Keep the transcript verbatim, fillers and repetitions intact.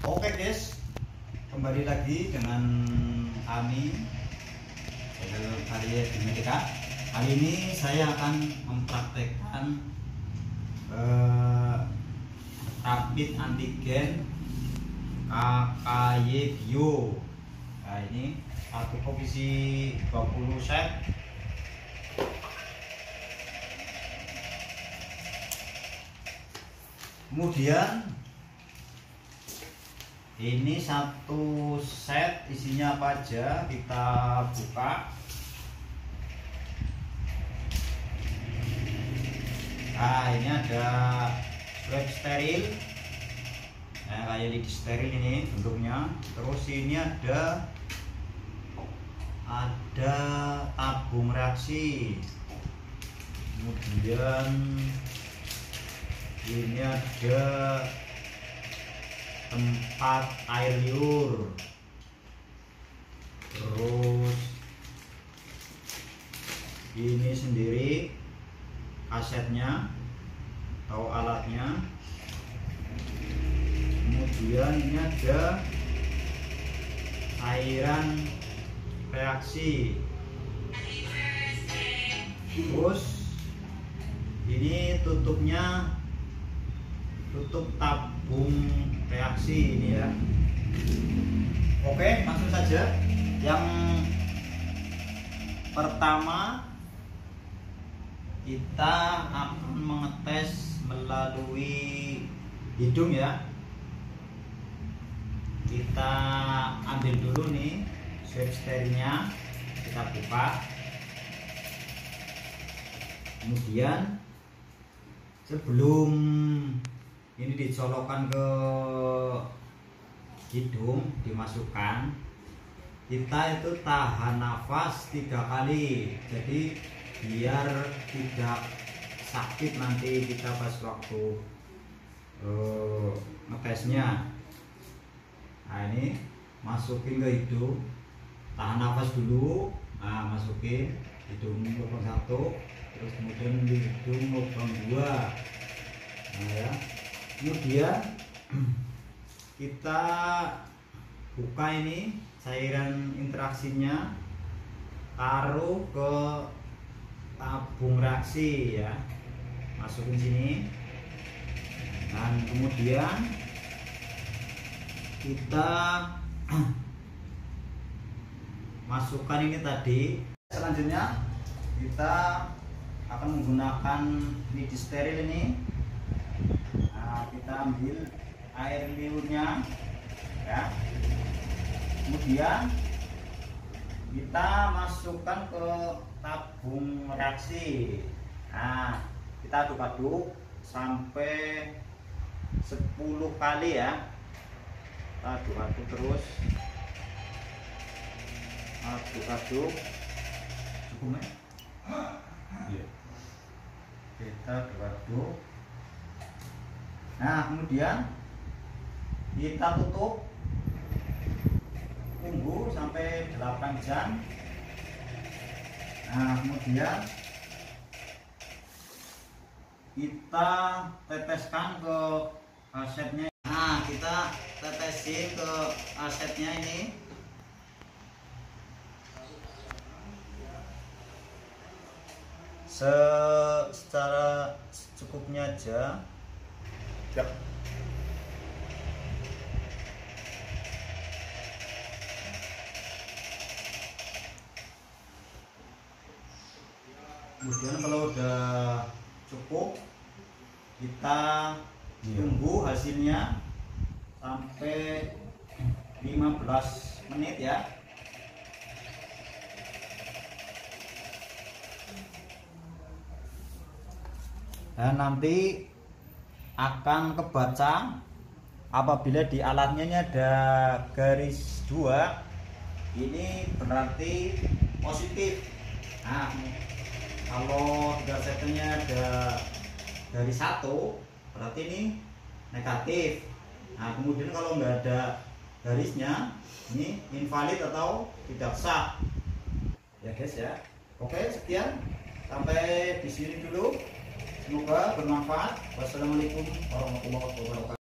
Oke guys, kembali lagi dengan kami channel Karya Genetika. Kali ini saya akan mempraktekkan eh, rapid antigen K K Y Bio. Nah ini satu komisi dua puluh set. Kemudian ini satu set isinya apa aja, kita buka. Nah ini ada swab steril, nah, kayak lidi steril ini bentuknya. Terus ini ada ada tabung reaksi. Kemudian ini ada tempat air liur. Terus ini sendiri kasetnya atau alatnya. Kemudian ini ada cairan reaksi. Terus ini tutupnya, tutup tabung reaksi ini ya. Oke, langsung saja. Yang pertama kita akan mengetes melalui hidung ya. Kita ambil dulu nih swab sterilnya, kita buka. Kemudian sebelum ini dicolokkan ke hidung, dimasukkan, kita itu tahan nafas tiga kali, jadi biar tidak sakit nanti kita pas waktu uh, ngetesnya. Nah ini masukin ke hidung, tahan nafas dulu. Nah masukin hidung lubang satu, terus kemudian di hidung lubang dua. Nah ya, kemudian kita buka ini cairan interaksinya, taruh ke tabung reaksi ya, masukin sini. Dan kemudian kita masukkan ini tadi. Selanjutnya kita akan menggunakan lidi steril ini. Nah, kita ambil air liurnya ya. Kemudian kita masukkan ke tabung reaksi. Nah, kita aduk-aduk sampai sepuluh kali ya. Kita aduk-aduk terus. Aduk-aduk. Cukup ya? Iya. Kita aduk-aduk. Nah kemudian kita tutup, tunggu sampai delapan jam. Nah kemudian kita teteskan ke asetnya. Nah kita tetesin ke asetnya ini. Se secara secukupnya aja. Yap. Kemudian kalau udah cukup, kita tunggu hasilnya sampai lima belas menit ya. Dan nanti akan kebaca apabila di alatnya ini ada garis dua, ini berarti positif. Nah kalau garisnya ada garis satu, berarti ini negatif. Nah kemudian kalau nggak ada garisnya, ini invalid atau tidak sah ya guys ya. Oke, sekian, sampai di sini dulu. Semoga bermanfaat. Wassalamualaikum warahmatullahi wabarakatuh.